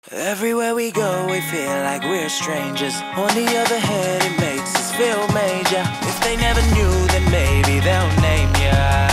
Everywhere we go, we feel like we're strangers. On the other hand, it makes us feel major. If they never knew, then maybe they'll name ya.